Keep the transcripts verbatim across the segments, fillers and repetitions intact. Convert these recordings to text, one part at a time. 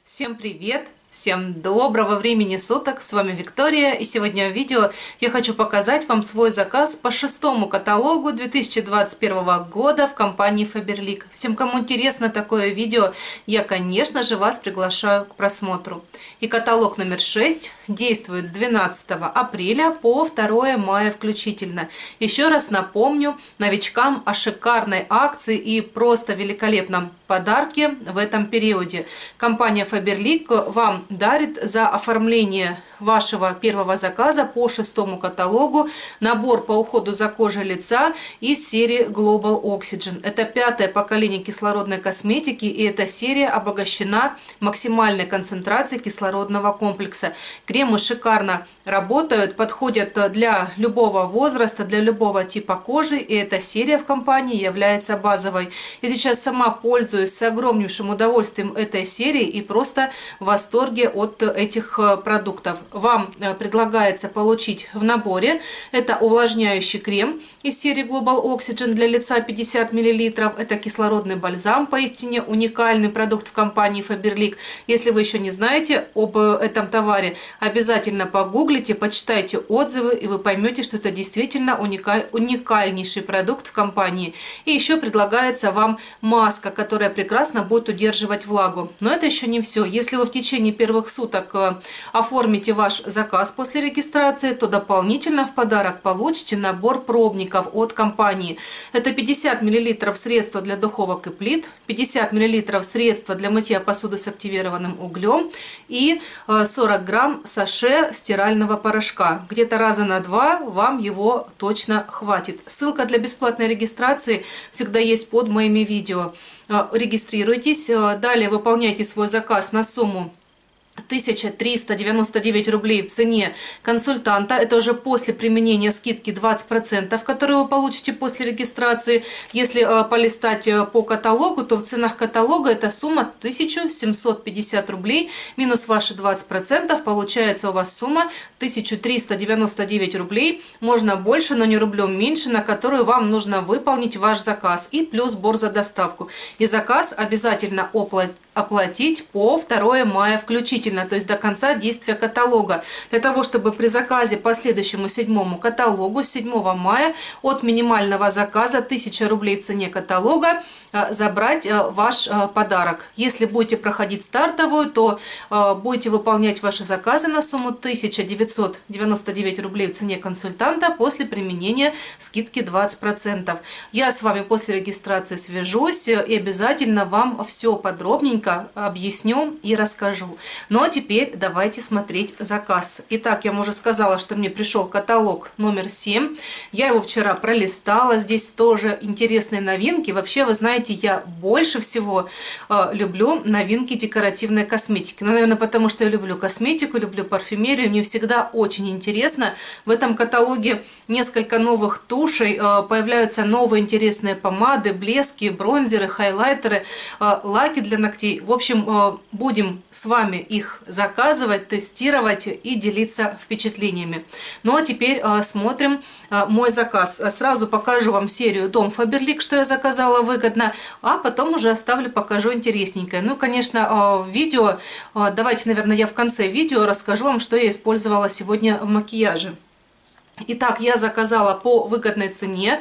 Всем привет! Всем доброго времени суток! С вами Виктория, и сегодня в видео я хочу показать вам свой заказ по шестому каталогу две тысячи двадцать первого года в компании Faberlic. Всем, кому интересно такое видео, я, конечно же, вас приглашаю к просмотру. И каталог номер шесть действует с двенадцатого апреля по второе мая включительно. Еще раз напомню новичкам о шикарной акции и просто великолепном подарке в этом периоде. Компания Faberlic вам дарит за оформление вашего первого заказа по шестому каталогу набор по уходу за кожей лица из серии Global Oxygen. Это пятое поколение кислородной косметики, и эта серия обогащена максимальной концентрацией кислородного комплекса. Кремы шикарно работают, подходят для любого возраста, для любого типа кожи, и эта серия в компании является базовой. Я сейчас сама пользуюсь с огромнейшим удовольствием этой серией и просто в восторге от этих продуктов. Вам предлагается получить в наборе это увлажняющий крем из серии Global Oxygen для лица пятьдесят миллилитров. Это кислородный бальзам, поистине уникальный продукт в компании Faberlic. Если вы еще не знаете об этом товаре, обязательно погуглите, почитайте отзывы, и вы поймете, что это действительно уникаль... уникальнейший продукт в компании. И еще предлагается вам маска, которая прекрасно будет удерживать влагу. Но это еще не все. Если вы в течение первых суток оформите ваш заказ после регистрации, то дополнительно в подарок получите набор пробников от компании. Это пятьдесят миллилитров средства для духовок и плит, пятьдесят миллилитров средства для мытья посуды с активированным углем и сорок грамм саше стирального порошка. Где-то раза на два вам его точно хватит. Ссылка для бесплатной регистрации всегда есть под моими видео. Регистрируйтесь, далее выполняйте свой заказ на сумму тысяча триста девяносто девять рублей в цене консультанта. Это уже после применения скидки двадцать процентов, которую вы получите после регистрации. Если э, полистать э, по каталогу, то в ценах каталога эта сумма тысяча семьсот пятьдесят рублей минус ваши двадцать процентов. Получается у вас сумма тысяча триста девяносто девять рублей. Можно больше, но не рублем меньше, на которую вам нужно выполнить ваш заказ. И плюс сбор за доставку. И заказ обязательно оплатить. оплатить по второе мая включительно, то есть до конца действия каталога, для того, чтобы при заказе по следующему седьмому каталогу с седьмого мая от минимального заказа тысяча рублей в цене каталога забрать ваш подарок. Если будете проходить стартовую, то будете выполнять ваши заказы на сумму тысяча девятьсот девяносто девять рублей в цене консультанта после применения скидки двадцать процентов. Я с вами после регистрации свяжусь и обязательно вам все подробненько объясню и расскажу. Ну а теперь давайте смотреть заказ. Итак, я вам уже сказала, что мне пришел каталог номер семь. Я его вчера пролистала. Здесь тоже интересные новинки. Вообще, вы знаете, я больше всего э, люблю новинки декоративной косметики. Ну, наверное, потому что я люблю косметику, люблю парфюмерию. Мне всегда очень интересно. В этом каталоге несколько новых тушей. Э, появляются новые интересные помады, блески, бронзеры, хайлайтеры, э, лаки для ногтей. В общем, будем с вами их заказывать, тестировать и делиться впечатлениями. Ну а теперь смотрим мой заказ. Сразу покажу вам серию Дом Faberlic, что я заказала выгодно, а потом уже оставлю, покажу интересненькое. Ну, конечно, видео, давайте, наверное, я в конце видео расскажу вам, что я использовала сегодня в макияже. Итак, я заказала по выгодной цене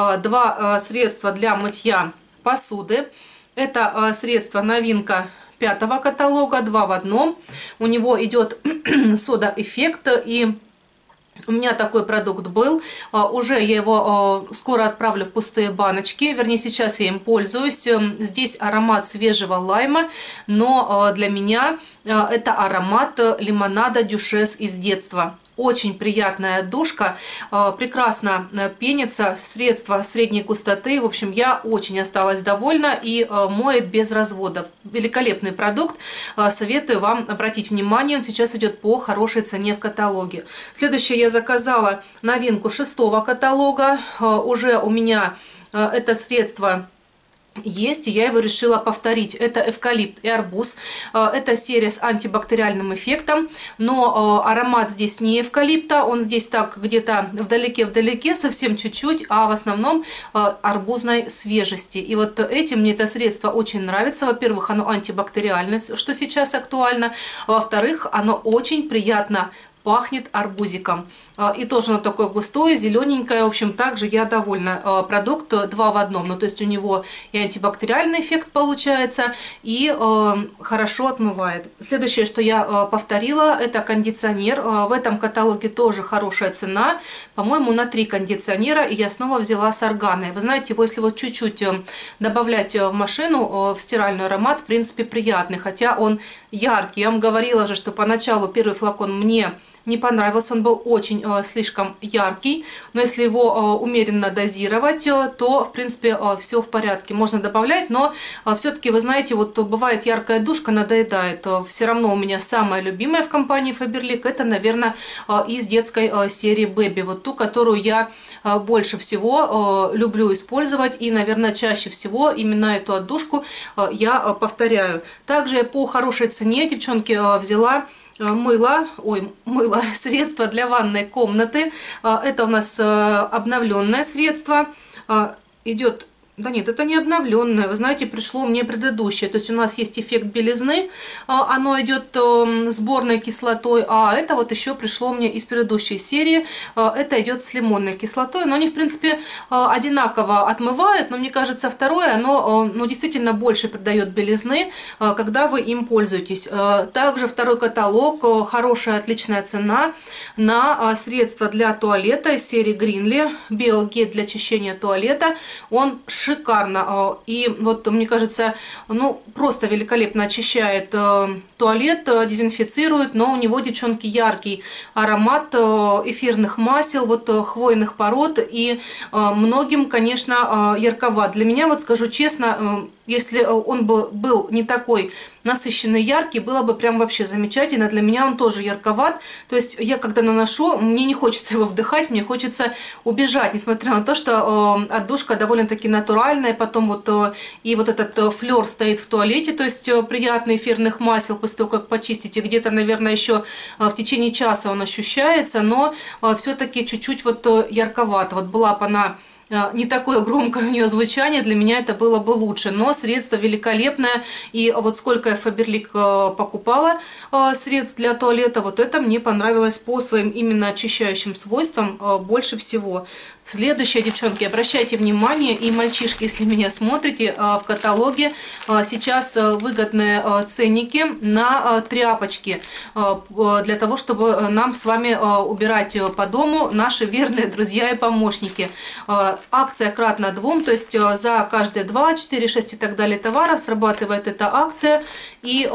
два средства для мытья посуды. Это средство новинка пятого каталога, два в одном. У него идет сода-эффект, и у меня такой продукт был. Уже я его скоро отправлю в пустые баночки. Вернее, сейчас я им пользуюсь. Здесь аромат свежего лайма, но для меня это аромат лимонада Дюшес из детства. Очень приятная душка, прекрасно пенится, средство средней густоты. В общем, я очень осталась довольна, и моет без разводов. Великолепный продукт, советую вам обратить внимание, он сейчас идет по хорошей цене в каталоге. Следующее я заказала новинку шестого каталога. Уже у меня это средство есть, и я его решила повторить. Это эвкалипт и арбуз. Это серия с антибактериальным эффектом, но аромат здесь не эвкалипта, он здесь так где-то вдалеке-вдалеке, совсем чуть-чуть, а в основном арбузной свежести. И вот этим мне это средство очень нравится. Во-первых, оно антибактериальное, что сейчас актуально. Во-вторых, оно очень приятно пахнет арбузиком. И тоже оно такое густое, зелененькое. В общем, также я довольна. Продукт два в одном. Ну, то есть у него и антибактериальный эффект получается, и э, хорошо отмывает. Следующее, что я э, повторила, это кондиционер. Э, в этом каталоге тоже хорошая цена. По-моему, на три кондиционера. И я снова взяла с органой. Вы знаете, его если вот чуть-чуть добавлять в машину, э, в стиральный аромат, в принципе, приятный. Хотя он яркий. Я вам говорила же, что поначалу первый флакон мне не понравился, он был очень э, слишком яркий, но если его э, умеренно дозировать, э, то, в принципе, э, все в порядке. Можно добавлять, но э, все-таки, вы знаете, вот бывает яркая душка, надоедает. Э, все равно у меня самая любимая в компании Faberlic, это, наверное, э, из детской э, серии Baby, вот ту, которую я э, больше всего э, люблю использовать, и, наверное, чаще всего именно эту отдушку э, я э, повторяю. Также по хорошей цене, девчонки, э, взяла мыло, ой, мыло, средство для ванной комнаты. Это у нас обновленное средство. Идет... Да нет, это не обновленное. Вы знаете, пришло мне предыдущее. То есть у нас есть эффект белизны. Оно идет сборной кислотой. А это вот еще пришло мне из предыдущей серии. Это идет с лимонной кислотой. Но они, в принципе, одинаково отмывают. Но мне кажется, второе, оно ну, действительно больше придает белизны, когда вы им пользуетесь. Также второй каталог. Хорошая, отличная цена на средства для туалета из серии Greenly. Биогель для очищения туалета. Он шикарно. И вот, мне кажется, ну, просто великолепно очищает туалет, дезинфицирует, но у него, девчонки, яркий аромат эфирных масел, вот хвойных пород, и многим, конечно, ярковат. Для меня, вот скажу честно, если он был, был не такой насыщенный, яркий, было бы прям вообще замечательно. Для меня он тоже ярковат. То есть я когда наношу, мне не хочется его вдыхать, мне хочется убежать, несмотря на то, что э, отдушка довольно-таки натуральная. Потом вот э, и вот этот э, флёр стоит в туалете, то есть э, приятный эфирных масел после того, как почистите. Где-то, наверное, еще э, в течение часа он ощущается, но э, все-таки чуть-чуть вот э, ярковато. Вот была бы она не такое громкое у нее звучание, для меня это было бы лучше. Но средство великолепное. И вот сколько я Faberlic покупала средств для туалета, вот это мне понравилось по своим именно очищающим свойствам больше всего. Следующее, девчонки, обращайте внимание, и мальчишки, если меня смотрите, в каталоге сейчас выгодные ценники на тряпочки, для того, чтобы нам с вами убирать по дому, наши верные друзья и помощники. Акция кратно двум, то есть за каждые два, четыре, шесть и так далее товаров срабатывает эта акция, и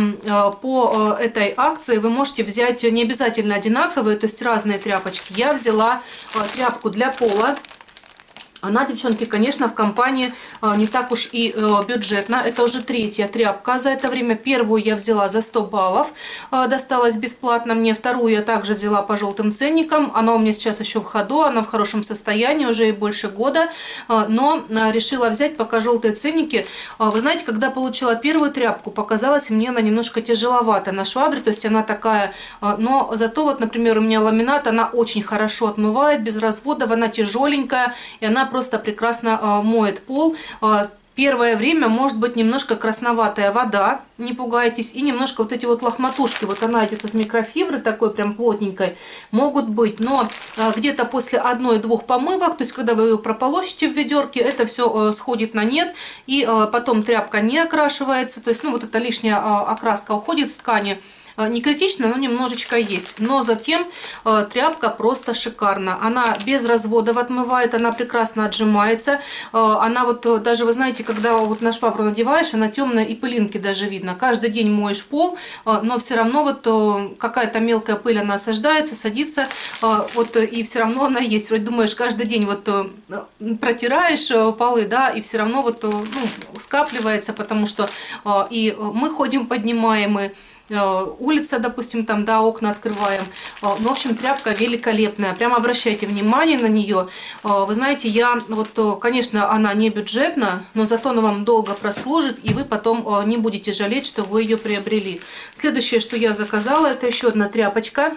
по этой акции вы можете взять не обязательно одинаковые, то есть разные тряпочки. Я взяла тряпку для пола. Она, девчонки, конечно, в компании э, не так уж и э, бюджетна. Это уже третья тряпка за это время. Первую я взяла за сто баллов, э, досталась бесплатно мне. Вторую я также взяла по желтым ценникам. Она у меня сейчас еще в ходу, она в хорошем состоянии, уже и больше года. Э, но э, решила взять пока желтые ценники. Э, вы знаете, когда получила первую тряпку, показалась мне она немножко тяжеловата на швабре. То есть она такая, э, но зато вот, например, у меня ламинат, она очень хорошо отмывает, без разводов, она тяжеленькая, и она просто прекрасно э, моет пол. Э, первое время может быть немножко красноватая вода, не пугайтесь, и немножко вот эти вот лохматушки, вот она идет из микрофибры, такой прям плотненькой, могут быть, но э, где-то после одной-двух помывок, то есть когда вы ее прополощите в ведерке, это все э, сходит на нет, и э, потом тряпка не окрашивается, то есть ну вот эта лишняя э, окраска уходит с ткани. Не критично, но немножечко есть. Но затем э, тряпка просто шикарна. Она без разводов отмывает, она прекрасно отжимается. Э, она вот даже, вы знаете, когда вот на швабру надеваешь, она темная и пылинки даже видно. Каждый день моешь пол, э, но все равно вот э, какая-то мелкая пыль, она осаждается, садится, э, вот и все равно она есть. Вроде думаешь, каждый день вот э, протираешь э, полы, да, и все равно вот э, ну, скапливается, потому что э, и мы ходим, поднимаем, и улица, допустим, там, да, окна открываем. Ну, в общем, тряпка великолепная. Прямо обращайте внимание на нее. Вы знаете, я, вот, конечно, она не бюджетна, но зато она вам долго прослужит, и вы потом не будете жалеть, что вы ее приобрели. Следующее, что я заказала, это еще одна тряпочка.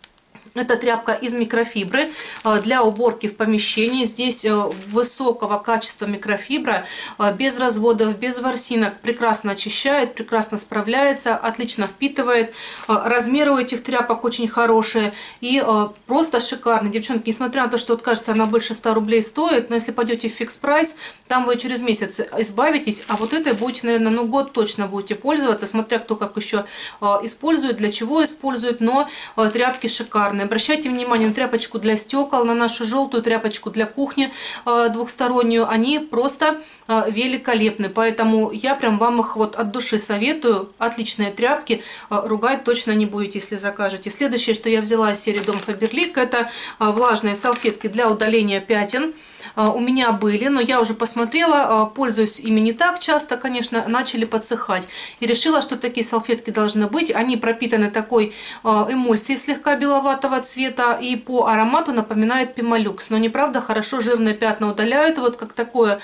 Это тряпка из микрофибры для уборки в помещении. Здесь высокого качества микрофибра, без разводов, без ворсинок. Прекрасно очищает, прекрасно справляется, отлично впитывает. Размеры у этих тряпок очень хорошие и просто шикарные. Девчонки, несмотря на то, что, вот, кажется, она больше ста рублей стоит, но если пойдете в фикс прайс, там вы через месяц избавитесь, а вот этой будете, наверное, ну год точно будете пользоваться, смотря кто как еще использует, для чего использует, но тряпки шикарные. Обращайте внимание на тряпочку для стекол, на нашу желтую тряпочку для кухни э, двухстороннюю. Они просто э, великолепны. Поэтому я прям вам их вот от души советую. Отличные тряпки. Э, ругать точно не будете, если закажете. Следующее, что я взяла из серии Дом Фаберлик, это э, влажные салфетки для удаления пятен. У меня были, но я уже посмотрела, пользуюсь ими не так часто, конечно, начали подсыхать. И решила, что такие салфетки должны быть. Они пропитаны такой эмульсией слегка беловатого цвета и по аромату напоминает Пемолюкс. Но неправда, хорошо жирные пятна удаляют. Вот как такое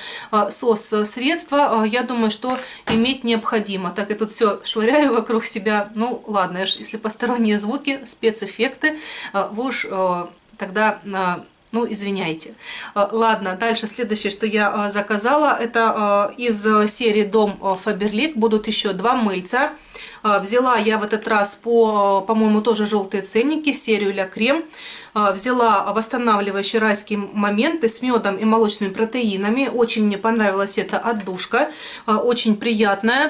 сос-средство, я думаю, что иметь необходимо. Так, я тут все швыряю вокруг себя. Ну, ладно, если посторонние звуки, спецэффекты, вы уж тогда... Ну, извиняйте. Ладно, дальше следующее, что я заказала, это из серии Дом Фаберлик. Будут еще два мыльца. Взяла я в этот раз по, по-моему, тоже желтые ценники, серию Ля Крем. Взяла восстанавливающие райские моменты с медом и молочными протеинами. Очень мне понравилась эта отдушка, очень приятная.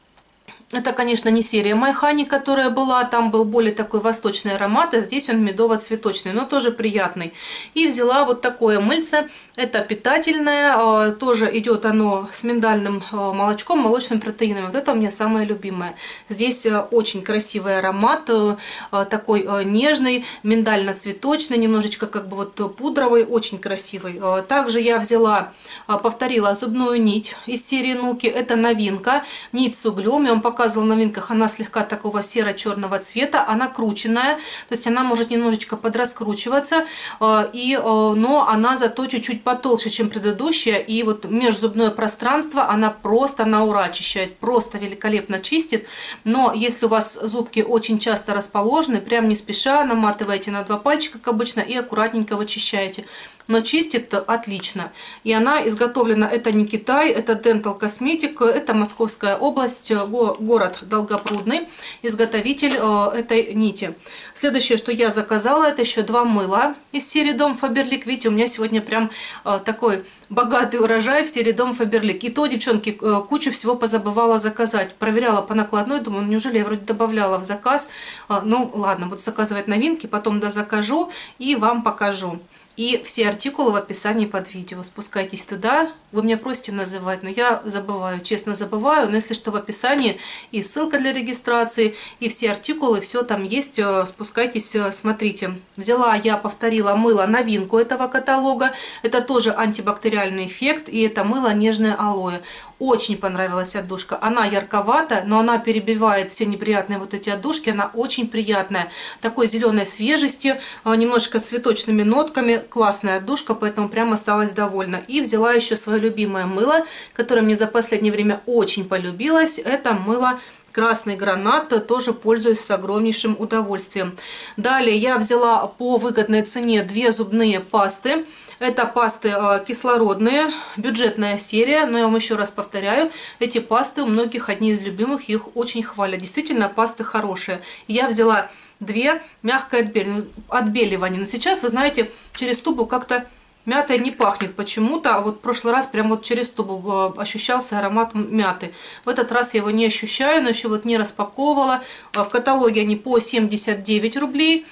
Это, конечно, не серия Майхани, которая была, там был более такой восточный аромат, а здесь он медово-цветочный, но тоже приятный. И взяла вот такое мыльце, это питательное, тоже идет оно с миндальным молочком, молочным протеином. Вот это у меня самое любимое. Здесь очень красивый аромат, такой нежный, миндально-цветочный, немножечко как бы вот пудровый, очень красивый. Также я взяла, повторила зубную нить из серии Нуки, это новинка, нить с углем, я вам показывала в новинках, она слегка такого серо-черного цвета, она крученная, то есть она может немножечко подраскручиваться, и, но она зато чуть-чуть потолще, чем предыдущая, и вот межзубное пространство она просто на ура очищает, просто великолепно чистит. Но если у вас зубки очень часто расположены, прям не спеша наматываете на два пальчика, как обычно, и аккуратненько вычищаете. Но чистит отлично. И она изготовлена, это не Китай, это Dental Cosmetic, это Московская область, город Долгопрудный, изготовитель этой нити. Следующее, что я заказала, это еще два мыла из серии Дом Фаберлик. Видите, у меня сегодня прям такой богатый урожай в серии Дом Фаберлик. И то, девчонки, кучу всего позабывала заказать. Проверяла по накладной, думаю, неужели я вроде добавляла в заказ. Ну ладно, буду заказывать новинки, потом дозакажу и вам покажу. И все артикулы в описании под видео. Спускайтесь туда. Вы меня просите называть, но я забываю, честно забываю. Но если что, в описании и ссылка для регистрации, и все артикулы, все там есть. Спускайтесь, смотрите. Взяла, я повторила мыло, новинку этого каталога. Это тоже антибактериальный эффект, и это мыло нежное алоэ. Очень понравилась отдушка. Она ярковата, но она перебивает все неприятные вот эти отдушки. Она очень приятная. Такой зеленой свежести, немножко цветочными нотками. Классная отдушка, поэтому прям осталась довольна. И взяла еще свое любимое мыло, которое мне за последнее время очень полюбилось. Это мыло Красный Гранат, тоже пользуюсь с огромнейшим удовольствием. Далее я взяла по выгодной цене две зубные пасты. Это пасты кислородные, бюджетная серия, но я вам еще раз повторяю, эти пасты у многих одни из любимых, их очень хвалят. Действительно, пасты хорошие. Я взяла две, мягкое отбеливание. Но сейчас, вы знаете, через тубу как-то мятой не пахнет почему-то. А вот в прошлый раз прям вот через тубу ощущался аромат мяты. В этот раз я его не ощущаю, но еще вот не распаковывала. В каталоге они по семьдесят девять рублей.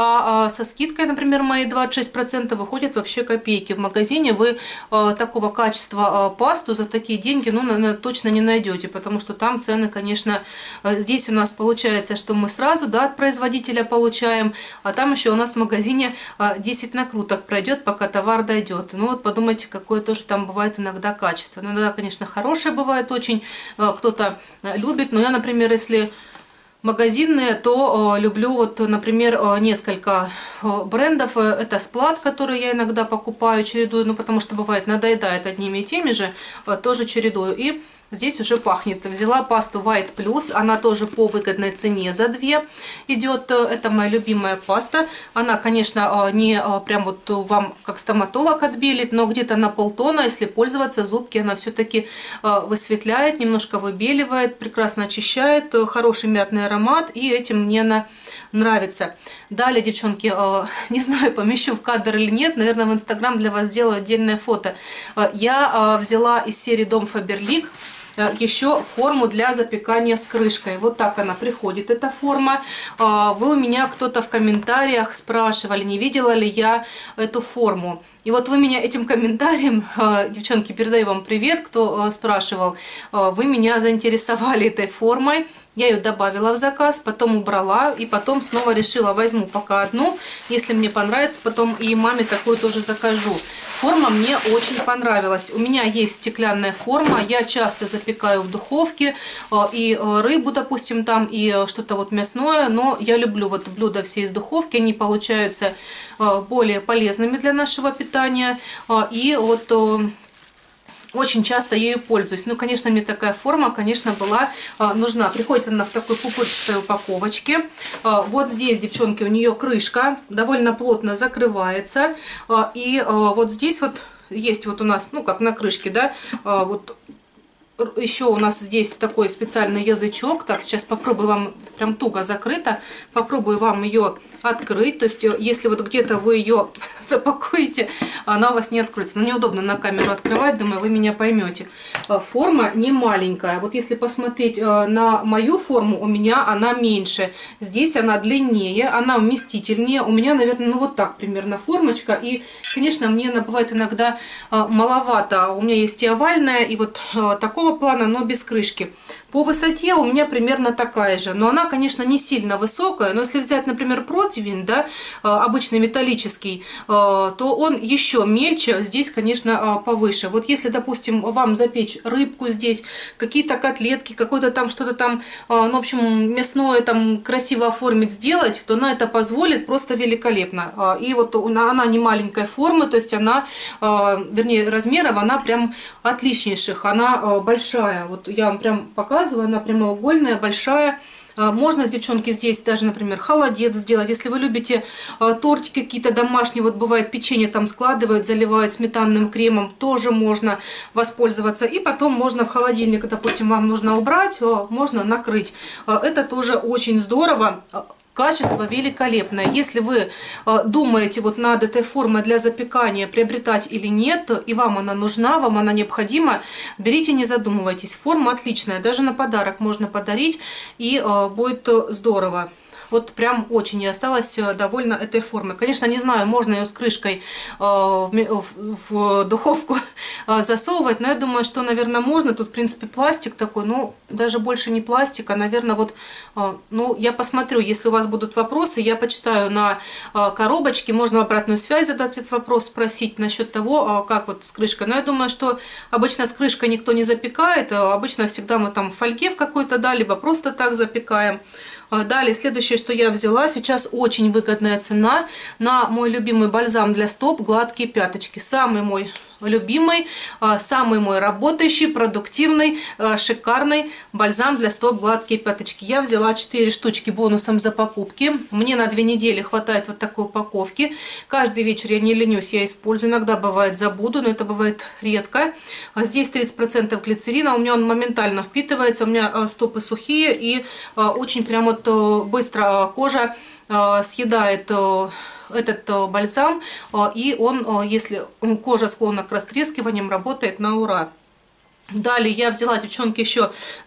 А со скидкой, например, мои двадцать шесть процентов выходят вообще копейки. В магазине вы такого качества пасту за такие деньги, ну, наверное, точно не найдете, потому что там цены, конечно, здесь у нас получается, что мы сразу, да, от производителя получаем, а там еще у нас в магазине десять накруток пройдет, пока товар дойдет. Ну вот подумайте, какое тоже там бывает иногда качество. Ну да, конечно, хорошее бывает очень, кто-то любит, но я, например, если магазинные, то люблю вот, например, несколько брендов. Это Сплат, который я иногда покупаю, чередую, ну потому что бывает надоедает одними и теми же, тоже чередую. И здесь уже пахнет. Взяла пасту White Plus, она тоже по выгодной цене за две идет. Это моя любимая паста. Она, конечно, не прям вот вам как стоматолог отбелит, но где-то на полтона, если пользоваться, зубки она все-таки высветляет, немножко выбеливает, прекрасно очищает, хороший мятный аромат, и этим мне она нравится. Далее, девчонки, не знаю, помещу в кадр или нет, наверное, в Инстаграм для вас сделаю отдельное фото. Я взяла из серии Дом Фаберлик еще форму для запекания с крышкой. Вот так она приходит, эта форма. Вы у меня кто-то в комментариях спрашивали, не видела ли я эту форму. И вот вы меня этим комментарием, девчонки, передаю вам привет, кто спрашивал, вы меня заинтересовали этой формой. Я ее добавила в заказ, потом убрала, и потом снова решила, возьму пока одну. Если мне понравится, потом и маме такую тоже закажу. Форма мне очень понравилась. У меня есть стеклянная форма, я часто запекаю в духовке и рыбу, допустим, там, и что-то вот мясное, но я люблю вот блюда все из духовки, они получаются более полезными для нашего питания, и вот очень часто ею пользуюсь. Ну, конечно, мне такая форма, конечно, была а, нужна. Приходит она в такой пупырчатой упаковочке. А, вот здесь, девчонки, у нее крышка довольно плотно закрывается. А, и а, вот здесь вот есть вот у нас, ну, как на крышке, да, а, вот еще у нас здесь такой специальный язычок. Так, сейчас попробую вам, прям туго закрыто, попробую вам ее открыть. То есть, если вот где-то вы ее запакуете, она у вас не откроется. Но неудобно на камеру открывать, думаю, вы меня поймете. Форма не маленькая. Вот если посмотреть на мою форму, у меня она меньше. Здесь она длиннее, она вместительнее. У меня, наверное, ну вот так примерно формочка. И, конечно, мне она бывает иногда маловато. У меня есть и овальная, и вот такого плана, но без крышки. По высоте у меня примерно такая же, но она, конечно, не сильно высокая, но если взять, например, противень, да, обычный металлический, то он еще мельче, здесь, конечно, повыше. Вот если, допустим, вам запечь рыбку здесь, какие-то котлетки, какое-то там что-то там, ну, в общем, мясное там красиво оформить, сделать, то она это позволит просто великолепно. И вот она не маленькой формы, то есть она, вернее, размеров, она прям отличнейших, она большая. Вот я вам прям показываю. Она прямоугольная, большая. Можно, девчонки, здесь даже, например, холодец сделать. Если вы любите тортики какие-то домашние, вот бывает печенье там складывают, заливают сметанным кремом, тоже можно воспользоваться. И потом можно в холодильник, допустим, вам нужно убрать, можно накрыть. Это тоже очень здорово. Качество великолепное. Если вы э, думаете, вот над этой формой для запекания приобретать или нет, и вам она нужна, вам она необходима, берите, не задумывайтесь. Форма отличная, даже на подарок можно подарить, и э, будет здорово. Вот прям очень я осталась довольна этой формой. Конечно, не знаю, можно ее с крышкой э, в, в духовку э, засовывать, но я думаю, что, наверное, можно. Тут, в принципе, пластик такой, ну, даже больше не пластик, а, наверное, вот, э, ну, я посмотрю, если у вас будут вопросы, я почитаю на э, коробочке, можно обратную связь задать этот вопрос, спросить насчет того, э, как вот с крышкой. Но я думаю, что обычно с крышкой никто не запекает, обычно всегда мы там в фольге в какой-то, да, либо просто так запекаем. Далее, следующее, что я взяла, сейчас очень выгодная цена на мой любимый бальзам для стоп «Гладкие пяточки». Самый мой любимый, самый мой работающий, продуктивный, шикарный бальзам для стоп «Гладкие пяточки». Я взяла четыре штучки бонусом за покупки. Мне на две недели хватает вот такой упаковки. Каждый вечер я не ленюсь, я использую. Иногда бывает забуду, но это бывает редко. Здесь тридцать процентов глицерина, у меня он моментально впитывается, у меня стопы сухие и очень прям вот быстро кожа съедает этот бальзам, и он, если кожа склонна к растрескиваниям, работает на ура. Далее я взяла, девчонки, еще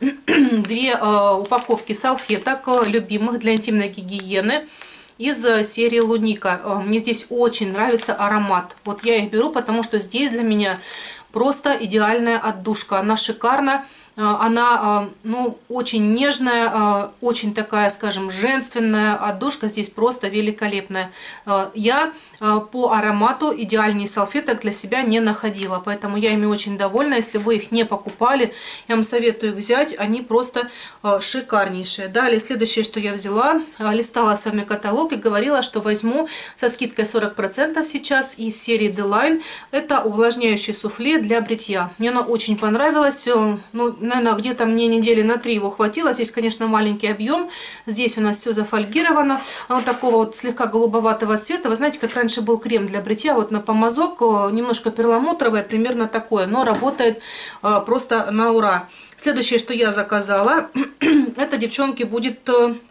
две упаковки салфеток любимых для интимной гигиены из серии Луника. Мне здесь очень нравится аромат. Вот я их беру, потому что здесь для меня просто идеальная отдушка. Она шикарна. Она, ну, очень нежная, очень такая, скажем, женственная. Отдушка здесь просто великолепная. Я по аромату идеальнее салфеток для себя не находила, поэтому я ими очень довольна. Если вы их не покупали, я вам советую их взять. Они просто шикарнейшие. Далее, следующее, что я взяла, листала с вами каталог и говорила, что возьму со скидкой сорок процентов сейчас из серии D-Line. Это увлажняющее суфле для бритья. Мне оно очень понравилось. Ну, наверное, где-то мне недели на три его хватило. Здесь, конечно, маленький объем. Здесь у нас все зафольгировано. Оно такого вот слегка голубоватого цвета. Вы знаете, как раньше был крем для бритья, вот на помазок, немножко перламутровое, примерно такое, но работает просто на ура. Следующее, что я заказала, это, девчонки, будет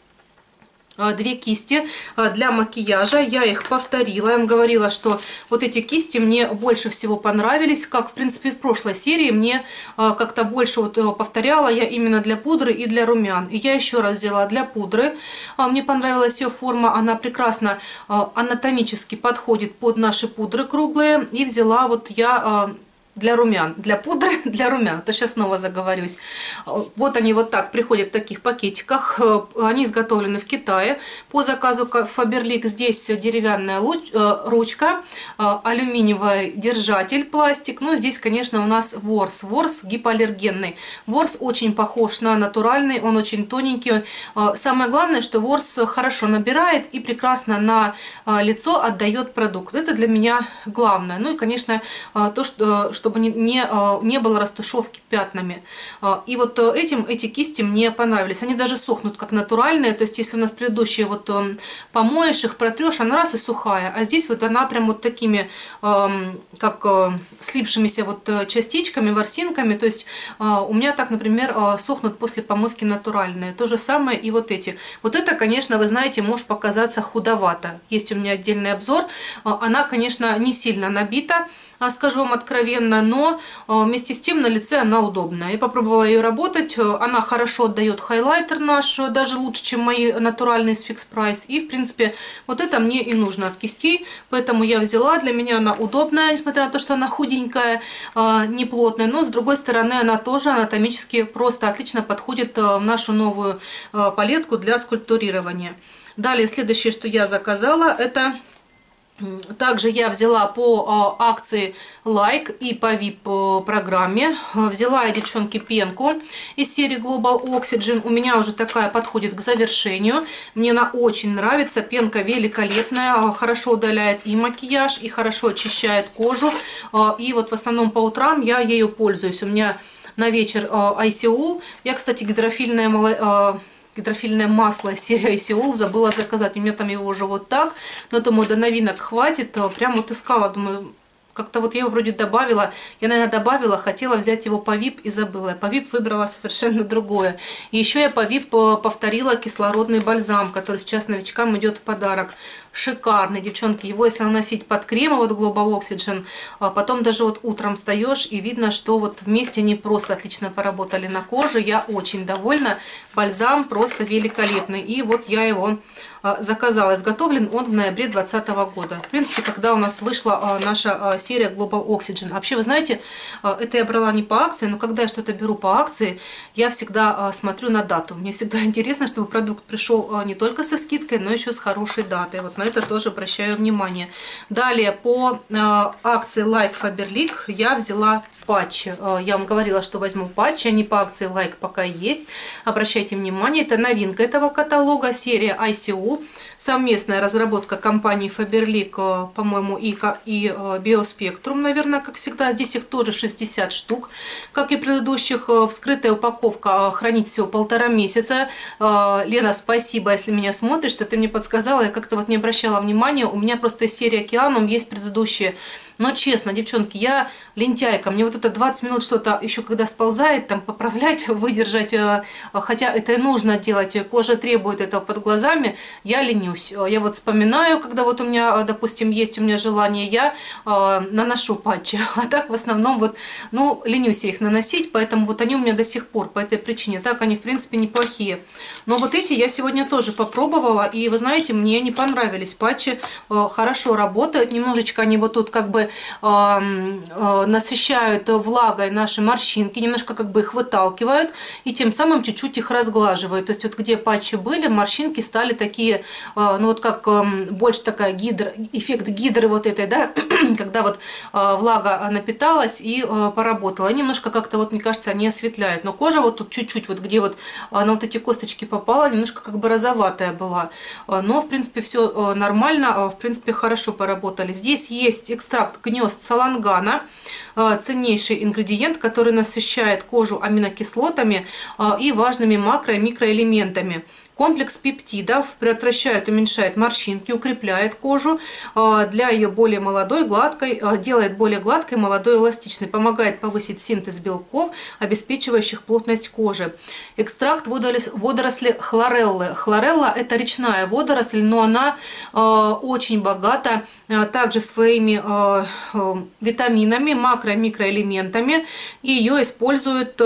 две кисти для макияжа. Я их повторила. Я вам говорила, что вот эти кисти мне больше всего понравились. Как, в принципе, в прошлой серии мне как-то больше вот повторяла я именно для пудры и для румян. И я еще раз взяла для пудры. Мне понравилась ее форма. Она прекрасно анатомически подходит под наши пудры круглые. И взяла вот я... для румян, для пудры, для румян, то сейчас снова заговорюсь. Вот они вот так приходят в таких пакетиках, они изготовлены в Китае по заказу Faberlic. Здесь деревянная ручка, алюминиевый держатель, пластик, ну здесь, конечно, у нас ворс, ворс гипоаллергенный. Ворс очень похож на натуральный, он очень тоненький. Самое главное, что ворс хорошо набирает и прекрасно на лицо отдает продукт. Это для меня главное. Ну и, конечно, то, что чтобы не, не, не было растушевки пятнами. И вот этим эти кисти мне понравились. Они даже сохнут как натуральные. То есть, если у нас предыдущие вот помоешь их, протрешь, она раз и сухая. А здесь вот она прям вот такими, как слипшимися вот частичками, ворсинками. То есть, у меня так, например, сохнут после помывки натуральные. То же самое и вот эти. Вот это, конечно, вы знаете, может показаться худовато. Есть у меня отдельный обзор. Она, конечно, не сильно набита, скажу вам откровенно, но вместе с тем на лице она удобная. Я попробовала ее работать, она хорошо отдает хайлайтер наш, даже лучше, чем мои натуральные с Fix Price. И, в принципе, вот это мне и нужно от кистей, поэтому я взяла. Для меня она удобная, несмотря на то, что она худенькая, не плотная, но, с другой стороны, она тоже анатомически просто отлично подходит в нашу новую палетку для скульптурирования. Далее, следующее, что я заказала, это... Также я взяла по акции Like и по ви ай пи программе. Взяла я, девчонки, пенку из серии Global Oxygen. У меня уже такая подходит к завершению. Мне она очень нравится. Пенка великолепная. Хорошо удаляет и макияж, и хорошо очищает кожу. И вот в основном по утрам я ею пользуюсь. У меня на вечер Айсеул. Я, кстати, гидрофильная молодая... гидрофильное масло серии Айсеул забыла заказать. У меня там его уже вот так. Но думаю, до новинок хватит. Прям вот искала, думаю, как-то вот я его вроде добавила. Я, наверное, добавила, хотела взять его по ви ай пи и забыла. По ви ай пи выбрала совершенно другое. И еще я по ви ай пи повторила кислородный бальзам, который сейчас новичкам идет в подарок. Шикарный, девчонки. Его если наносить под крем, вот Global Oxygen, а потом даже вот утром встаешь и видно, что вот вместе они просто отлично поработали на коже. Я очень довольна. Бальзам просто великолепный. И вот я его заказала. Изготовлен он в ноябре двадцатого года. В принципе, когда у нас вышла наша серия Global Oxygen. Вообще, вы знаете, это я брала не по акции, но когда я что-то беру по акции, я всегда смотрю на дату. Мне всегда интересно, чтобы продукт пришел не только со скидкой, но еще с хорошей датой. Вот на это тоже обращаю внимание. Далее, по акции Like Faberlic я взяла патчи. Я вам говорила, что возьму патчи, они по акции Like пока есть. Обращайте внимание, это новинка этого каталога, серия Айсеул. Совместная разработка компании Faberlic, по-моему, и, и Biospectrum, наверное, как всегда. Здесь их тоже шестьдесят штук, как и предыдущих. Вскрытая упаковка хранит всего полтора месяца. Лена, спасибо, если меня смотришь, что ты мне подсказала, я как-то вот не обращала внимания. У меня просто серия Океаном есть предыдущие. Но честно, девчонки, я лентяйка. Мне вот это двадцать минут что-то еще когда сползает, там поправлять, выдержать, хотя это и нужно делать, кожа требует этого под глазами, я ленюсь. Я вот вспоминаю, когда вот у меня, допустим, есть у меня желание, я э, наношу патчи. А так в основном вот, ну, ленюсь я их наносить, поэтому вот они у меня до сих пор по этой причине. Так они, в принципе, неплохие. Но вот эти я сегодня тоже попробовала, и вы знаете, мне не понравились патчи, э, хорошо работают, немножечко они вот тут как бы бы насыщают влагой наши морщинки, немножко как бы их выталкивают и тем самым чуть-чуть их разглаживают. То есть вот где патчи были, морщинки стали такие, ну вот как больше такая гидро, эффект гидры вот этой, да, когда вот влага напиталась и поработала. И немножко как-то вот, мне кажется, они осветляют. Но кожа вот тут чуть-чуть, вот где вот на вот эти косточки попала, немножко как бы розоватая была. Но, в принципе, все нормально, в принципе, хорошо поработали. Здесь есть экстракт гнезд салангана, ценнейший ингредиент, который насыщает кожу аминокислотами и важными макро- и микроэлементами. Комплекс пептидов предотвращает, уменьшает морщинки, укрепляет кожу для ее более молодой, гладкой, делает более гладкой, молодой, эластичной, помогает повысить синтез белков, обеспечивающих плотность кожи. Экстракт водоросли хлореллы. Хлорелла – это речная водоросль, но она очень богата также своими витаминами, макро- и микроэлементами, и ее используют.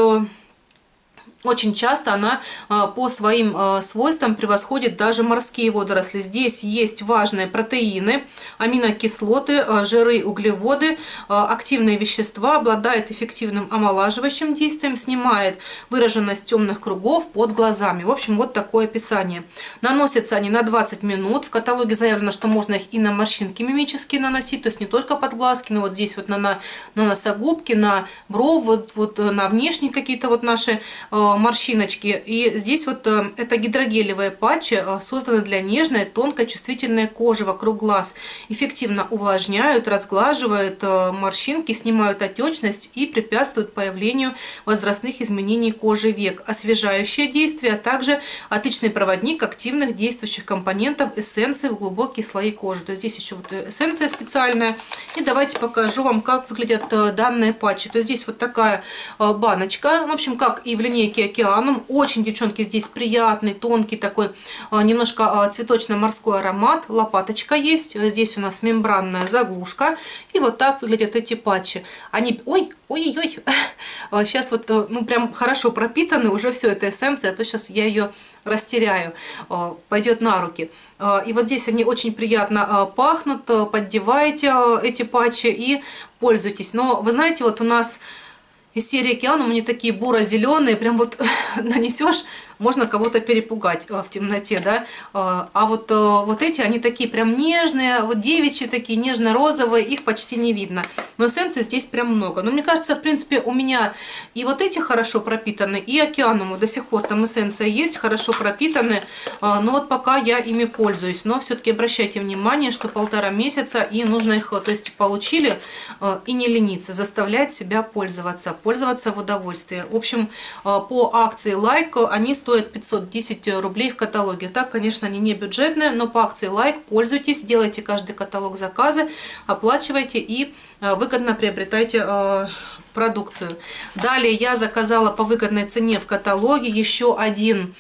Очень часто она по своим свойствам превосходит даже морские водоросли. Здесь есть важные протеины, аминокислоты, жиры, углеводы, активные вещества, обладает эффективным омолаживающим действием, снимает выраженность темных кругов под глазами. В общем, вот такое описание. Наносятся они на двадцать минут. В каталоге заявлено, что можно их и на морщинки мимические наносить, то есть не только под глазки, но вот здесь вот на, на, на носогубки, на бровь, вот, вот на внешние какие-то вот наши морщиночки. И здесь вот это гидрогелевые патчи, созданы для нежной, тонкой, чувствительной кожи вокруг глаз. Эффективно увлажняют, разглаживают морщинки, снимают отечность и препятствуют появлению возрастных изменений кожи век. Освежающее действие, а также отличный проводник активных действующих компонентов эссенции в глубокие слои кожи. То есть здесь еще вот эссенция специальная. И давайте покажу вам, как выглядят данные патчи. То есть здесь вот такая баночка. В общем, как и в линейке Океанум. Очень, девчонки, здесь приятный, тонкий такой, немножко цветочно-морской аромат. Лопаточка есть. Здесь у нас мембранная заглушка. И вот так выглядят эти патчи. Они... Ой, ой-ой-ой. Сейчас вот, ну, прям хорошо пропитаны уже все это эссенция, а то сейчас я ее растеряю. Пойдет на руки. И вот здесь они очень приятно пахнут. Поддеваете эти патчи и пользуйтесь. Но вы знаете, вот у нас из серии Океанум они такие буро-зеленые, прям вот нанесешь, можно кого-то перепугать в темноте, да. А вот, вот эти, они такие прям нежные, вот девичьи такие, нежно-розовые, их почти не видно. Но эссенции здесь прям много. Но мне кажется, в принципе, у меня и вот эти хорошо пропитаны, и Океанумы до сих пор там эссенция есть, хорошо пропитаны. Но вот пока я ими пользуюсь. Но все-таки обращайте внимание, что полтора месяца, и нужно их, то есть получили, и не лениться, заставлять себя пользоваться, пользоваться в удовольствие. В общем, по акции лайк они стоят стоит пятьсот десять рублей в каталоге. Так, конечно, они не бюджетные, но по акции лайк пользуйтесь, делайте каждый каталог заказы, оплачивайте и выгодно приобретайте продукцию. Далее я заказала по выгодной цене в каталоге еще один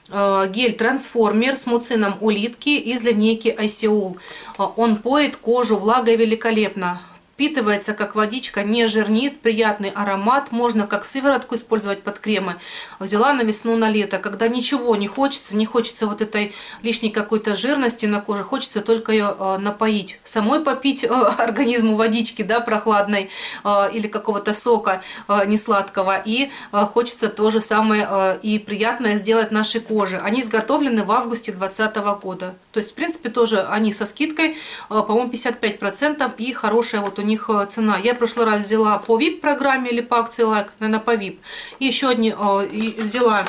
гель-трансформер с муцином улитки из линейки Айсеул. Он поет кожу влагой великолепно. Впитывается как водичка, не жирнит, приятный аромат. Можно как сыворотку использовать под кремы. Взяла на весну, на лето. Когда ничего не хочется, не хочется вот этой лишней какой-то жирности на коже, хочется только ее э, напоить. Самой попить э, организму водички, да, прохладной, э, или какого-то сока э, несладкого. И э, хочется то же самое э, и приятное сделать нашей коже. Они изготовлены в августе двадцатого года. То есть, в принципе, тоже они со скидкой, э, по-моему, пятьдесят пять процентов, и хорошая вот у них цена. Я в прошлый раз взяла по ви ай пи-программе или по акции лайк, наверное, по ви ай пи. И еще одни, э, взяла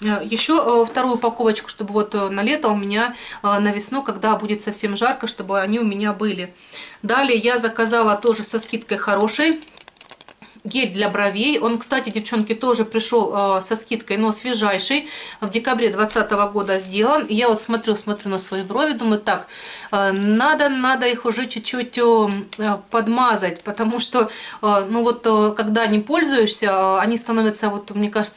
еще вторую упаковочку, чтобы вот на лето у меня, на весну, когда будет совсем жарко, чтобы они у меня были. Далее я заказала тоже со скидкой хороший гель для бровей. Он, кстати, девчонки, тоже пришел э, со скидкой, но свежайший. В декабре двадцатого года сделан. И я вот смотрю, смотрю на свои брови, думаю, так, э, надо, надо их уже чуть-чуть э, подмазать, потому что, э, ну вот, э, когда не пользуешься, э, они становятся, вот, мне кажется,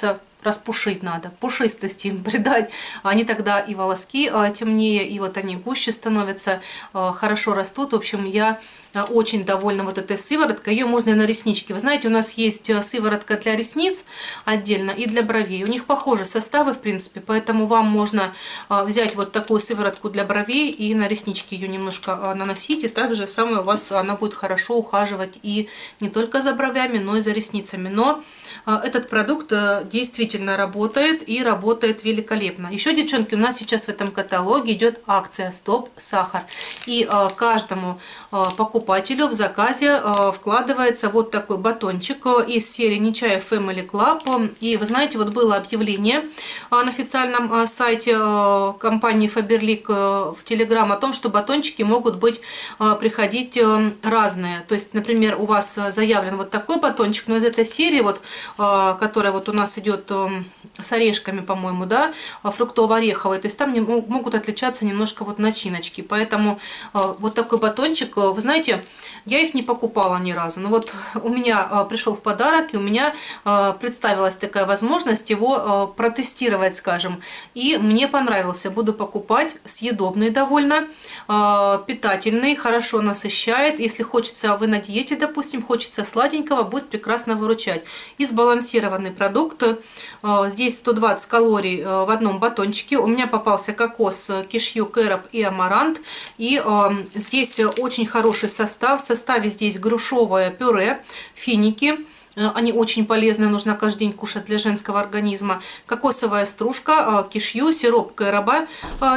распушить надо, пушистости им придать. Они тогда и волоски темнее, и вот они гуще становятся, хорошо растут. В общем, я очень довольна вот этой сывороткой. Ее можно и на реснички. Вы знаете, у нас есть сыворотка для ресниц отдельно и для бровей. У них похожи составы, в принципе, поэтому вам можно взять вот такую сыворотку для бровей и на реснички ее немножко наносить. И также самое у вас она будет хорошо ухаживать и не только за бровями, но и за ресницами. Но этот продукт действительно работает и работает великолепно. Еще, девчонки, у нас сейчас в этом каталоге идет акция «Стоп сахар». И каждому покупателю в заказе вкладывается вот такой батончик из серии Нечаев Family Club. И вы знаете, вот было объявление на официальном сайте компании Faberlic в Telegram о том, что батончики могут быть приходить разные. То есть, например, у вас заявлен вот такой батончик, но из этой серии, вот, которая вот у нас идет с орешками, по-моему, да, фруктово-ореховой, то есть там могут отличаться немножко вот начиночки. Поэтому вот такой батончик, вы знаете, я их не покупала ни разу. Но вот у меня пришел в подарок, и у меня представилась такая возможность его протестировать, скажем. И мне понравился. Буду покупать. Съедобный довольно, питательный, хорошо насыщает. Если хочется, вы на диете, допустим, хочется сладенького, будет прекрасно выручать. И сбалансированный продукт. Здесь сто двадцать калорий в одном батончике. У меня попался кокос, кешью, кэроп и амарант. И здесь очень хороший состав. В составе здесь грушевое пюре, финики. Они очень полезны, нужно каждый день кушать для женского организма. Кокосовая стружка, кешью, сироп кэроба,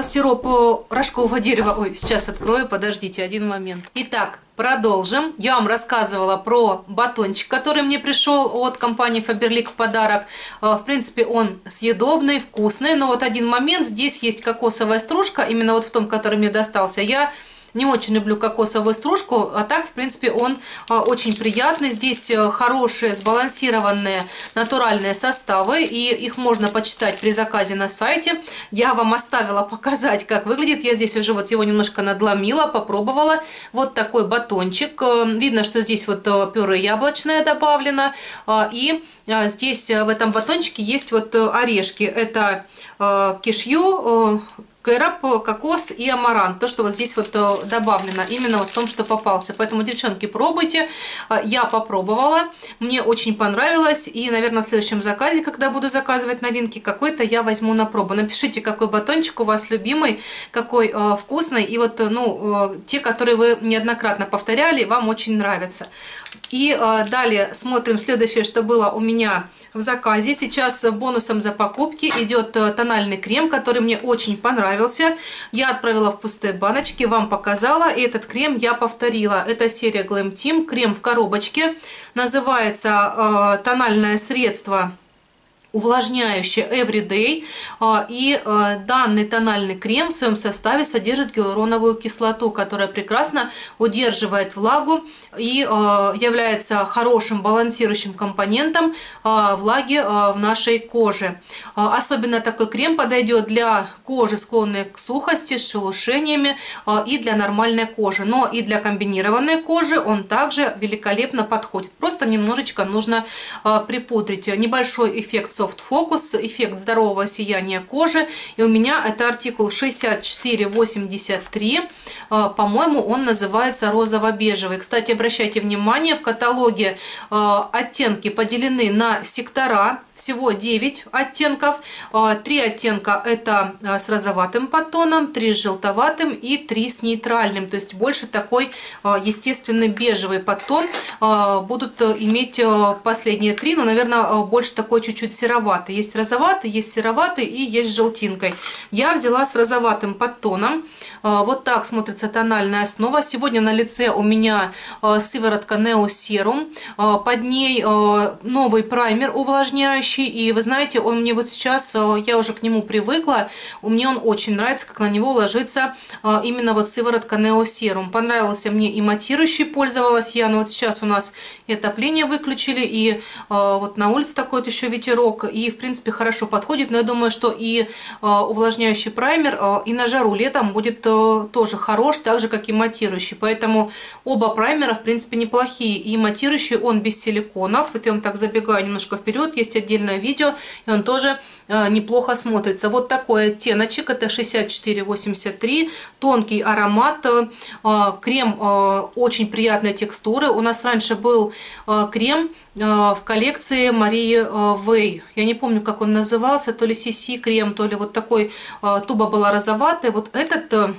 сироп рожкового дерева. Ой, сейчас открою, подождите один момент. Итак, продолжим. Я вам рассказывала про батончик, который мне пришел от компании Faberlic в подарок. В принципе, он съедобный, вкусный, но вот один момент. Здесь есть кокосовая стружка, именно вот в том, который мне достался. Я не очень люблю кокосовую стружку, а так, в принципе, он очень приятный. Здесь хорошие, сбалансированные, натуральные составы, и их можно почитать при заказе на сайте. Я вам оставила показать, как выглядит. Я здесь уже вот его немножко надломила, попробовала. Вот такой батончик. Видно, что здесь вот пюре яблочное добавлено. И здесь в этом батончике есть вот орешки. Это кешью, кэроп, кокос и амарант. То, что вот здесь вот добавлено, именно вот в том, что попался. Поэтому, девчонки, пробуйте. Я попробовала, мне очень понравилось. И, наверное, в следующем заказе, когда буду заказывать новинки, какой-то я возьму на пробу. Напишите, какой батончик у вас любимый, какой э, вкусный. И вот, ну, э, те, которые вы неоднократно повторяли, вам очень нравятся. И э, далее смотрим следующее, что было у меня в заказе. Сейчас бонусом за покупки идет тональный крем, который мне очень понравился. Я отправила в пустые баночки, вам показала, и этот крем я повторила. Это серия Glam Team, крем в коробочке, называется э, тональное средство увлажняющее Everyday, и данный тональный крем в своем составе содержит гиалуроновую кислоту, которая прекрасно удерживает влагу и является хорошим балансирующим компонентом влаги в нашей коже. Особенно такой крем подойдет для кожи, склонной к сухости, с шелушениями, и для нормальной кожи. Но и для комбинированной кожи он также великолепно подходит. Просто немножечко нужно припудрить. Небольшой эффект Soft Focus, эффект здорового сияния кожи. И у меня это артикул шестьдесят четыре восемьдесят три. По-моему, он называется розово-бежевый. Кстати, обращайте внимание, в каталоге оттенки поделены на сектора. Всего девять оттенков. три оттенка это с розоватым подтоном, три с желтоватым и три с нейтральным. То есть больше такой естественный бежевый подтон будут иметь последние три, но, наверное, больше такой чуть-чуть сероватый. Есть розоватый, есть сероватый и есть с желтинкой. Я взяла с розоватым подтоном. Вот так смотрится тональная основа. Сегодня на лице у меня сыворотка Neo Serum. Под ней новый праймер увлажняющий. И вы знаете, он мне вот сейчас, я уже к нему привыкла, мне он очень нравится, как на него ложится именно вот сыворотка Neo Serum. Понравился мне и матирующий, пользовалась я, но вот сейчас у нас и отопление выключили, и вот на улице такой вот еще ветерок, и в принципе хорошо подходит, но я думаю, что и увлажняющий праймер и на жару летом будет тоже хорош, так же как и матирующий, поэтому оба праймера в принципе неплохие, и матирующий он без силиконов, вот я вам так забегаю немножко вперед, есть отдельно отдельное видео, и он тоже неплохо смотрится. Вот такой оттеночек, это шестьдесят четыре восемьдесят три, тонкий аромат, крем очень приятной текстуры. У нас раньше был крем в коллекции Марии Вэй, я не помню, как он назывался, то ли си си крем, то ли вот такой, туба была розоватая. Вот этот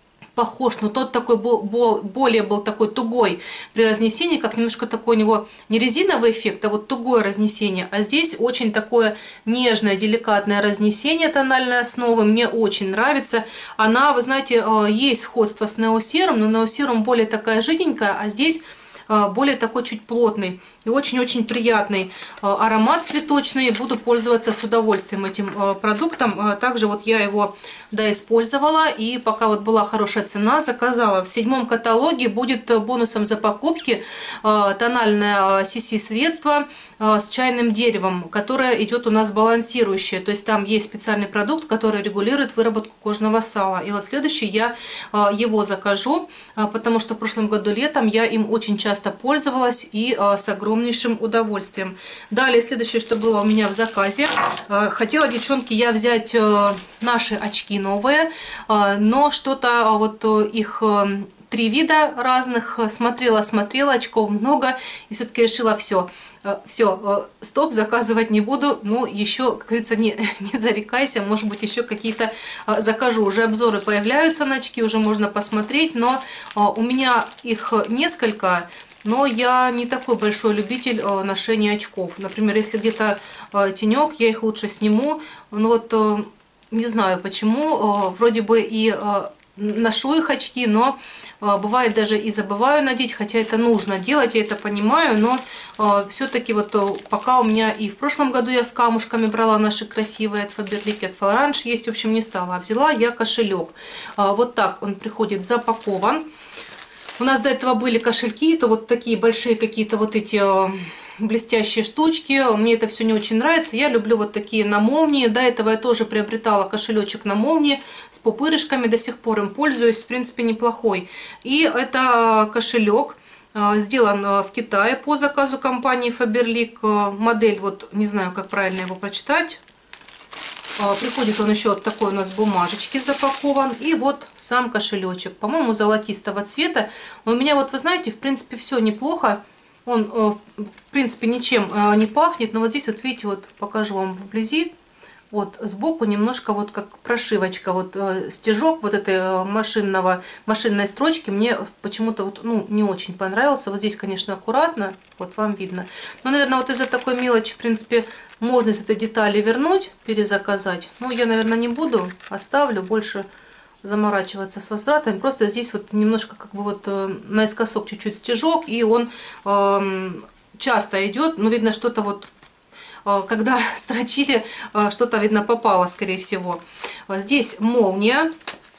похож, но тот такой был, более был такой тугой при разнесении, как немножко такой у него не резиновый эффект, а вот тугое разнесение. А здесь очень такое нежное, деликатное разнесение тональной основы. Мне очень нравится. Она, вы знаете, есть сходство с Неосерум, но Неосерум более такая жиденькая, а здесь более такой чуть плотный и очень-очень приятный аромат цветочный. Буду пользоваться с удовольствием этим продуктом. Также вот я его доиспользовала, и пока вот была хорошая цена, заказала. В седьмом каталоге будет бонусом за покупки тональное си си средство с чайным деревом, которое идет у нас балансирующее. То есть там есть специальный продукт, который регулирует выработку кожного сала. И вот следующий я его закажу, потому что в прошлом году летом я им очень часто пользовалась и с огромнейшим удовольствием. Далее, следующее, что было у меня в заказе. Хотела, девчонки, я взять наши очки новые, но что-то вот их три вида разных, смотрела, смотрела, очков много, и все-таки решила все. Все, стоп, заказывать не буду, но еще, как говорится, не, не зарекайся, может быть, еще какие-то закажу. Уже обзоры появляются на очки, уже можно посмотреть, но у меня их несколько, но я не такой большой любитель ношения очков. Например, если где-то тенек, я их лучше сниму, ну вот не знаю почему, вроде бы и ношу их очки, но бывает даже и забываю надеть, хотя это нужно делать, я это понимаю, но все-таки вот пока у меня и в прошлом году я с камушками брала наши красивые от Faberlic, от Florange есть, в общем, не стала, а взяла я кошелек. Вот так он приходит запакован. У нас до этого были кошельки, это вот такие большие какие-то вот эти блестящие штучки. Мне это все не очень нравится. Я люблю вот такие на молнии. До этого я тоже приобретала кошелечек на молнии с пупырышками. До сих пор им пользуюсь. В принципе, неплохой. И это кошелек сделан в Китае по заказу компании Faberlic. Модель, вот не знаю, как правильно его прочитать. Приходит он еще вот такой у нас бумажечки запакован. И вот сам кошелечек. По-моему, золотистого цвета. Но у меня вот, вы знаете, в принципе, все неплохо. Он, в принципе, ничем не пахнет, но вот здесь вот, видите, вот покажу вам вблизи, вот сбоку немножко вот как прошивочка, вот стежок вот этой машинного, машинной строчки мне почему-то вот, ну, не очень понравился. Вот здесь, конечно, аккуратно, вот вам видно. Но, наверное, вот из-за такой мелочи, в принципе, можно из этой детали вернуть, перезаказать. Но я, наверное, не буду, оставлю, больше заморачиваться с возвратом. Просто здесь вот немножко как бы вот э, наискосок чуть-чуть стежок, и он э, часто идет, но видно что-то вот, э, когда строчили, э, что-то видно попало, скорее всего. Здесь молния.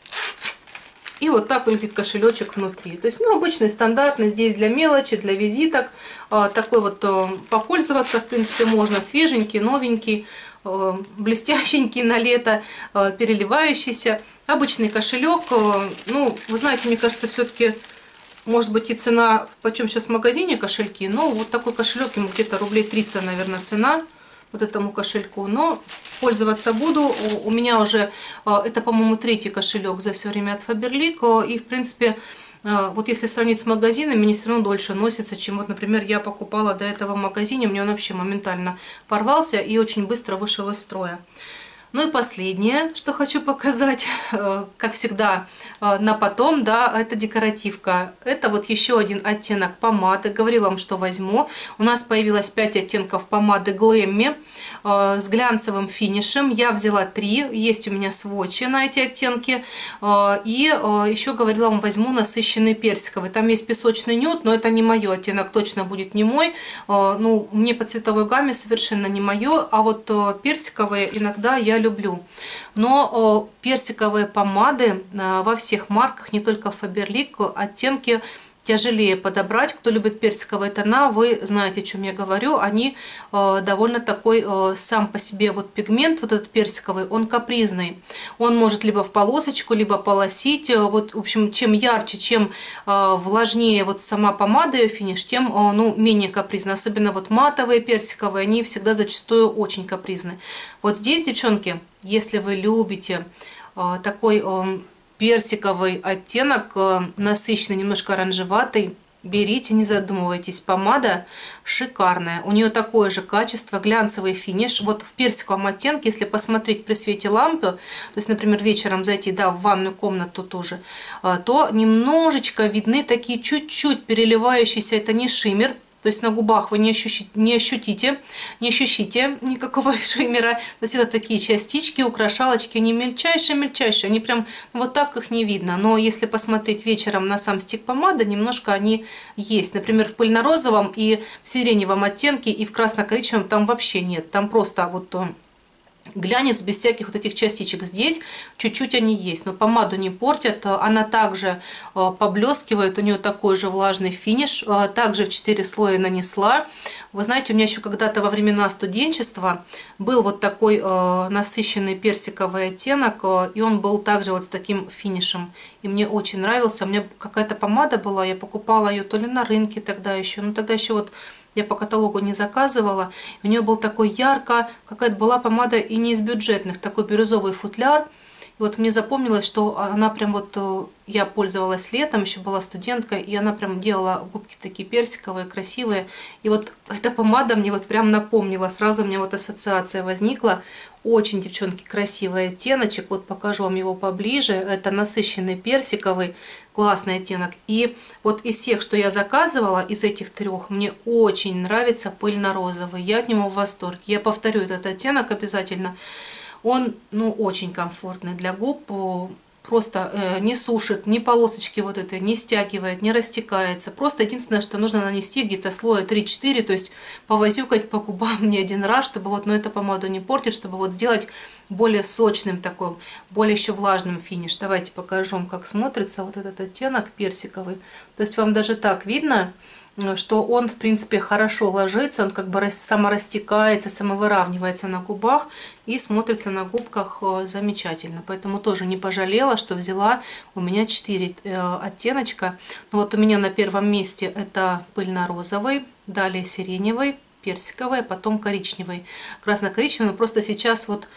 И вот так выглядит кошелечек внутри. То есть, ну, обычный, стандартный, здесь для мелочи, для визиток. Э, такой вот э, попользоваться, в принципе, можно. Свеженький, новенький, э, блестященький на лето, э, переливающийся. Обычный кошелек, ну, вы знаете, мне кажется, все-таки, может быть, и цена, почем сейчас в магазине кошельки, но вот такой кошелек, ему где-то рублей триста, наверное, цена, вот этому кошельку, но пользоваться буду. У меня уже, это, по-моему, третий кошелек за все время от Faberlic, и, в принципе, вот если сравнить с магазинами, мне все равно дольше носится, чем вот, например, я покупала до этого в магазине, мне он вообще моментально порвался и очень быстро вышел из строя. Ну и последнее, что хочу показать, как всегда, на потом, да, это декоративка. Это вот еще один оттенок помады. Говорила вам, что возьму. У нас появилось пять оттенков помады Glammy с глянцевым финишем. Я взяла три. Есть у меня сводчи на эти оттенки. И еще говорила вам, возьму насыщенный персиковый. Там есть песочный нюд, но это не мой оттенок, точно будет не мой. Ну, мне по цветовой гамме совершенно не мое. А вот персиковые иногда я люблю. Но персиковые помады во всех марках, не только Faberlic, оттенки тяжелее подобрать. Кто любит персиковые тона, вы знаете, о чем я говорю. Они э, довольно такой э, сам по себе вот пигмент, вот этот персиковый, он капризный. Он может либо в полосочку, либо полосить. Вот, в общем, чем ярче, чем э, влажнее вот сама помада, ее финиш, тем э, ну, менее капризно. Особенно вот матовые персиковые, они всегда зачастую очень капризны. Вот здесь, девчонки, если вы любите э, такой... Э, персиковый оттенок, насыщенный, немножко оранжеватый, берите, не задумывайтесь. Помада шикарная. У нее такое же качество, глянцевый финиш. Вот в персиковом оттенке, если посмотреть при свете лампы, то есть, например, вечером зайти, да, в ванную комнату тоже, то немножечко видны такие чуть-чуть переливающиеся, это не шиммер. То есть на губах вы не ощутите, не ощутите, не ощутите никакого шиммера. То есть это такие частички, украшалочки, не мельчайшие-мельчайшие. Они прям, ну, вот так их не видно. Но если посмотреть вечером на сам стик помады, немножко они есть. Например, в пыльно-розовом и в сиреневом оттенке, и в красно-коричневом там вообще нет. Там просто вот... глянец без всяких вот этих частичек. Здесь чуть-чуть они есть, но помаду не портят. Она также поблескивает, у нее такой же влажный финиш. Также в четыре слоя нанесла. Вы знаете, у меня еще когда-то во времена студенчества был вот такой насыщенный персиковый оттенок, и он был также вот с таким финишем. И мне очень нравился. У меня какая-то помада была, я покупала ее то ли на рынке тогда еще, ну тогда еще вот я по каталогу не заказывала. У нее был такой ярко, какая-то была помада и не из бюджетных, такой бирюзовый футляр. И вот мне запомнилось, что она прям вот, я пользовалась летом, еще была студенткой, и она прям делала губки такие персиковые, красивые. И вот эта помада мне вот прям напомнила, сразу у меня вот ассоциация возникла. Очень, девчонки, красивый оттеночек, вот покажу вам его поближе. Это насыщенный персиковый, классный оттенок. И вот из всех, что я заказывала, из этих трех, мне очень нравится пыльно-розовый. Я от него в восторге. Я повторю этот оттенок обязательно. Он, ну, очень комфортный для губ, просто э, не сушит, ни полосочки вот это, не стягивает, не растекается. Просто единственное, что нужно нанести где-то слоя три-четыре, то есть повозюкать по губам не один раз, чтобы вот, но эту помаду не портить, чтобы вот сделать более сочным такой, более еще влажным финиш. Давайте покажу вам, как смотрится вот этот оттенок персиковый. То есть вам даже так видно, что он, в принципе, хорошо ложится, он как бы саморастекается, самовыравнивается на губах и смотрится на губках замечательно. Поэтому тоже не пожалела, что взяла. У меня четыре оттеночка. Но вот у меня на первом месте это пыльно-розовый, далее сиреневый, персиковый, а потом коричневый. Красно-коричневый, но просто сейчас вот...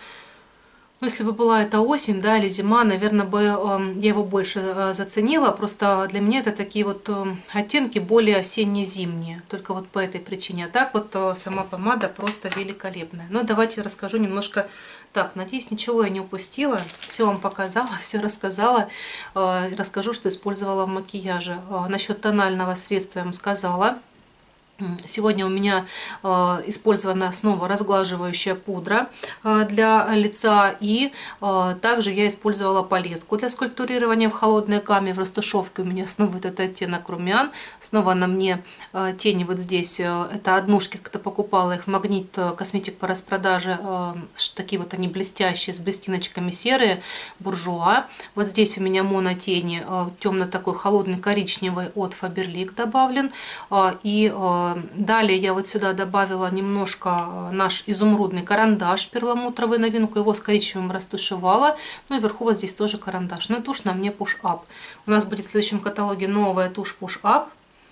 Ну, если бы была это осень, да, или зима, наверное, бы э, я его больше э, заценила. Просто для меня это такие вот э, оттенки более осенне-зимние. Только вот по этой причине. А так вот э, сама помада просто великолепная. Но давайте расскажу немножко. Так, надеюсь, ничего я не упустила. Все вам показала, все рассказала. Э, расскажу, что использовала в макияже. Э, насчет тонального средства я вам сказала. Сегодня у меня э, использована снова разглаживающая пудра э, для лица. И э, также я использовала палетку для скульптурирования в холодной гамме. В растушевке у меня снова вот этот оттенок румян. Снова на мне э, тени вот здесь. Э, это однушки, когда покупала их в Магнит Косметик по распродаже. Э, такие вот они блестящие, с блестиночками серые, буржуа. Вот здесь у меня монотени, э, темно такой холодный коричневый от Faberlic добавлен. Э, и э, далее я вот сюда добавила немножко наш изумрудный карандаш перламутровый, новинку, его с коричневым растушевала. Ну и вверху вот здесь тоже карандаш. Ну и тушь на мне Push Up. У нас будет в следующем каталоге новая тушь Push Up.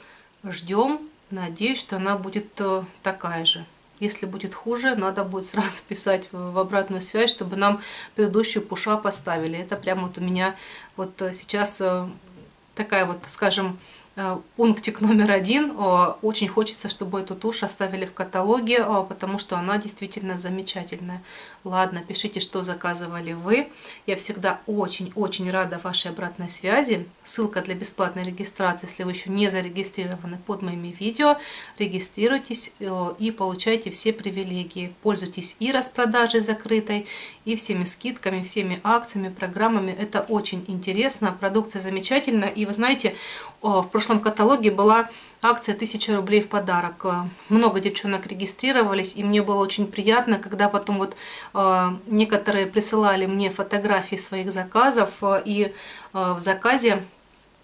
Ждем. Надеюсь, что она будет такая же. Если будет хуже, надо будет сразу писать в обратную связь, чтобы нам предыдущую Push Up оставили. Это прямо вот у меня вот сейчас такая вот, скажем, пунктик номер один. Очень хочется, чтобы эту тушь оставили в каталоге, потому что она действительно замечательная. Ладно, пишите, что заказывали вы. Я всегда очень-очень рада вашей обратной связи. Ссылка для бесплатной регистрации, если вы еще не зарегистрированы, под моими видео. Регистрируйтесь и получайте все привилегии. Пользуйтесь и распродажей закрытой, и всеми скидками, всеми акциями, программами. Это очень интересно. Продукция замечательная. И вы знаете, в прошлом каталоге была акция тысяча рублей в подарок. Много девчонок регистрировались, и мне было очень приятно, когда потом вот э, некоторые присылали мне фотографии своих заказов, э, и э, в заказе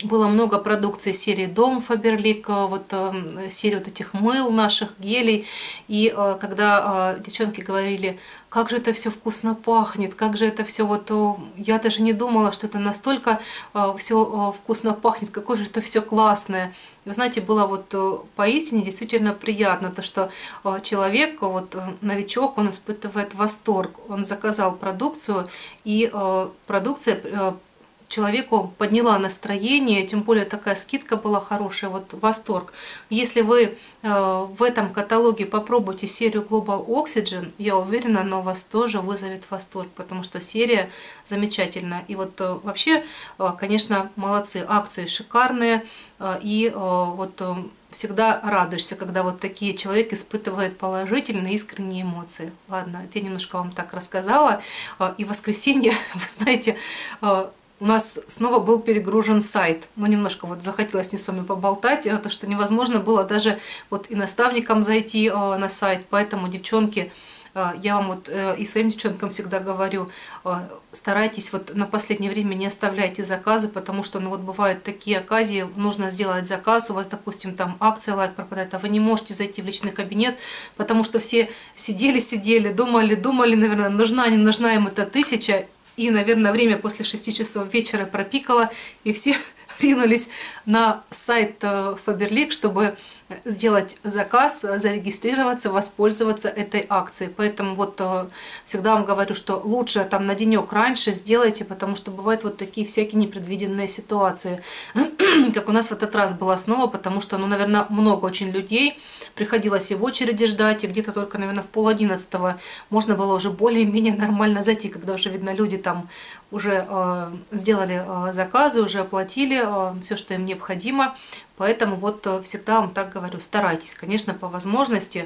Было много продукции серии Дом Фаберлик, вот э, серии вот этих мыл наших, гелей. И э, когда э, девчонки говорили, как же это все вкусно пахнет, как же это все вот... э, Я даже не думала, что это настолько э, все вкусно пахнет, какое же это все классное. Вы знаете, было вот э, поистине действительно приятно, то что э, человек, вот э, новичок, он испытывает восторг. Он заказал продукцию, и э, продукция... э, человеку подняла настроение, тем более такая скидка была хорошая, вот восторг. Если вы э, в этом каталоге попробуйте серию Global Oxygen, я уверена, она у вас тоже вызовет восторг, потому что серия замечательная. И вот э, вообще, э, конечно, молодцы, акции шикарные, э, и э, вот э, всегда радуешься, когда вот такие человек испытывает положительные, искренние эмоции. Ладно, я немножко вам так рассказала. Э, и в воскресенье, вы знаете, э, у нас снова был перегружен сайт. Ну, немножко вот захотелось мне с вами поболтать, то, что невозможно было даже вот и наставникам зайти э, на сайт. Поэтому, девчонки, э, я вам вот э, и своим девчонкам всегда говорю, э, старайтесь вот на последнее время не оставляйте заказы, потому что, ну, вот бывают такие оказии, нужно сделать заказ, у вас, допустим, там акция лайк пропадает, а вы не можете зайти в личный кабинет, потому что все сидели-сидели, думали, думали, наверное, нужна, не нужна им эта тысяча. И, наверное, время после шести часов вечера пропикало, и все ринулись на сайт Фаберлик, чтобы сделать заказ, зарегистрироваться, воспользоваться этой акцией. Поэтому вот всегда вам говорю, что лучше там на денек раньше сделайте, потому что бывают вот такие всякие непредвиденные ситуации. Как у нас в этот раз было снова, потому что, ну, наверное, много очень людей, приходилось и в очереди ждать, и где-то только, наверное, в пол одиннадцатого можно было уже более-менее нормально зайти, когда уже, видно, люди там уже э, сделали э, заказы, уже оплатили э, все, что им необходимо. Поэтому вот всегда вам так говорю, старайтесь, конечно, по возможности,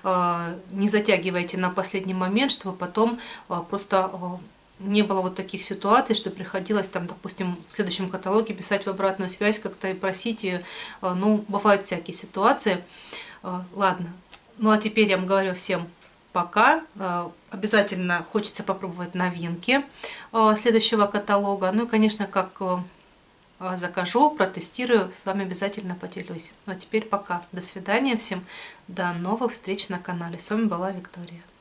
не затягивайте на последний момент, чтобы потом просто не было вот таких ситуаций, что приходилось там, допустим, в следующем каталоге писать в обратную связь как-то и просить, и, ну, бывают всякие ситуации. Ладно, ну а теперь я вам говорю всем пока. Обязательно хочется попробовать новинки следующего каталога. Ну и, конечно, как закажу, протестирую, с вами обязательно поделюсь. Ну а теперь пока. До свидания всем. До новых встреч на канале. С вами была Виктория.